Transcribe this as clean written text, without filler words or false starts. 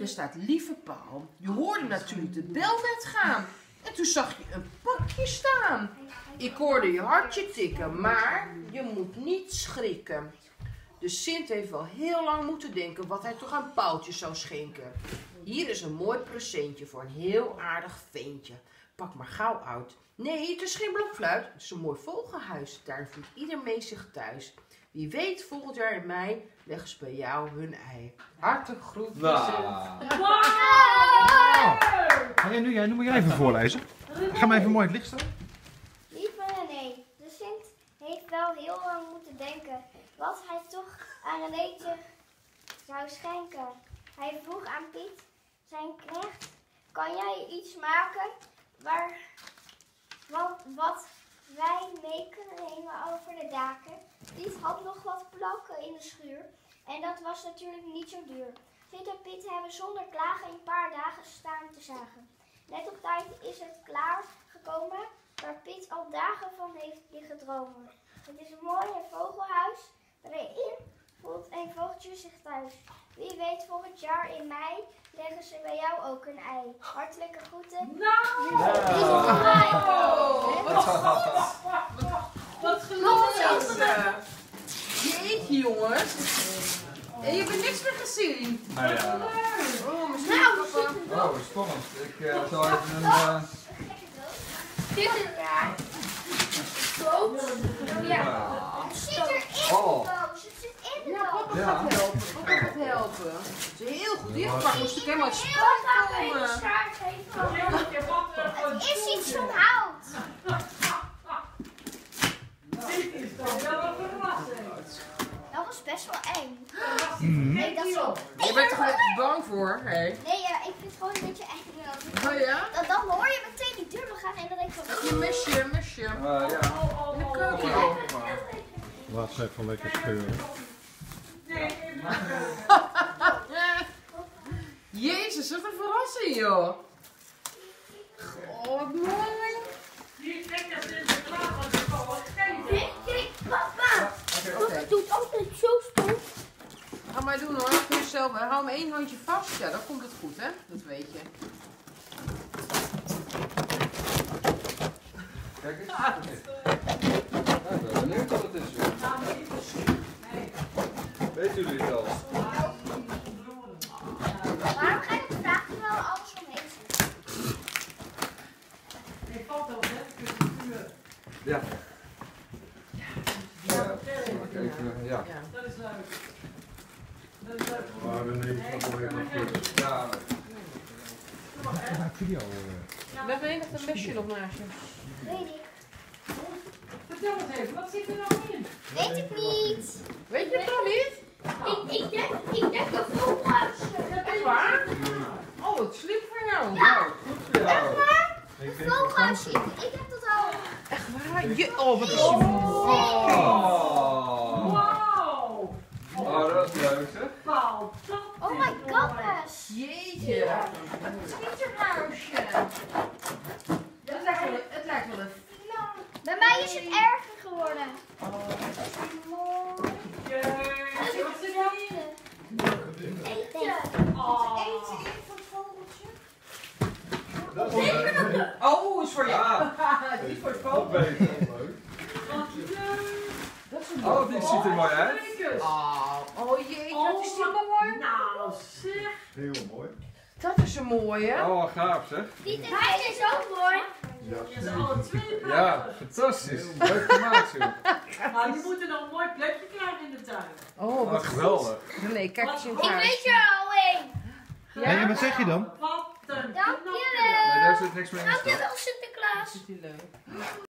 daar staat lieve Paul. Je hoorde natuurlijk de bel net gaan. En toen zag je een pakje staan. Ik hoorde je hartje tikken, maar je moet niet schrikken. De Sint heeft wel heel lang moeten denken wat hij toch aan Paultje zou schenken. Hier is een mooi presentje voor een heel aardig ventje. Pak maar gauw uit. Nee, het is geen blokfluit. Het is een mooi vogelhuis. Daar voelt ieder mee zich thuis. Wie weet, volgend jaar in mei leggen ze bij jou hun ei. Hartelijk groet. Nu moet jij even voorlezen. Ga maar even mooi in het licht staan. Lieve René, de Sint heeft wel heel lang moeten denken wat hij toch aan Renéetje zou schenken. Hij vroeg aan Piet, zijn knecht, kan jij iets maken wat wij mee kunnen nemen over de daken? Piet had nog wat plakken in de schuur en dat was natuurlijk niet zo duur. Sint en Piet hebben zonder klagen een paar dagen staan te zagen. Net op tijd is het klaar gekomen waar Piet al dagen van heeft liggen dromen. Het is een mooi vogelhuis, waarin voelt een vogeltje zich thuis. Wie weet volgend jaar in mei leggen ze bij jou ook een ei. Hartelijke groeten. Wat gelukkig. Jeetje jongens. En je hebt niks meer gezien. Nou ja. Oh, misschien papa. Oh, spannend. Ik zal even een... Dit is raar. Ja. Het zit erin de doos. Het zit in de Ja, doos. papa gaat helpen. Papa gaat helpen. Het is heel goed ingepakt. Moest ik helemaal uit Heel span graag even komen. schaar geven. Het is iets van hout. Dit is toch wel een verrassing. Dat was best wel eng. Mm. Nee, dat is zo. Je bent toch echt bang voor? Hey. Nee, ja, ik vind het gewoon een beetje eng. Oh ja? Dan hoor je meteen die deur gaan en dan denk ik van... Je mesje. ja. In de keuken. Laat ze even lekker scheuren. Jezus, wat een verrassing joh. Oh, wat mooi. Die trekt dat in de klaar, want ik kan wel geven. Kijk, papa. Oké. Het doet altijd zo stom. Ga maar doen hoor. Kun je zelf, hou hem één handje vast. Ja, dan komt het goed hè. Dat weet je. Kijk eens. Ik ben benieuwd wat het is. Weet jullie het al? Waarom ga je het vragen terwijl alles omheen zit? Ik valt al net. Ja. Ja. Dat is leuk. Dat is leuk. Maar René, dat wil je goed. Ja. Video. We hebben één nog een mesje nog naast je. Weet ik. Vertel eens even, wat zit er nou in? Weet ik niet. Weet je het dan niet? Ik denk een vogelhuis. Echt waar? Oh, wat slim van jou. Ja. Echt waar? Een vogelhuis. Ik heb dat al. Echt waar? Oh, wat is je mooi. Oh. Wauw! Oh, dat is leuk zeg. Paul, dat Oh is my mooi. goodness. Jeetje. Een twitterhuisje. Het lijkt wel een Bij mij is het erger geworden. Jee, wat zit er in? Eten. Oh. Eten in voor het vogeltje. Oh, is voor jou. Ja. Die voor het Wat vogel. beter. Leuk. Wat leuk. Dat is een Oh, die ziet er mooi uit. Kijk eens. Oh jeetje, dat is die mooi. Nou, zeg. Heel mooi. Dat is een mooie. Oh, gaaf zeg. Hij is ook mooi. Je is alle twee Ja, prachtig. fantastisch. Leuk gemaakt joh. Maar die moeten nog een mooi plekje krijgen in de tuin. Oh, wat Geweldig. Nee, kijk eens in het Ik huis. weet er al één. Hé, en wat zeg je dan? Wat een Dankjewel. knappe. Nee, daar zit niks meer in. Dankjewel Sinterklaas. Ziet hij leuk.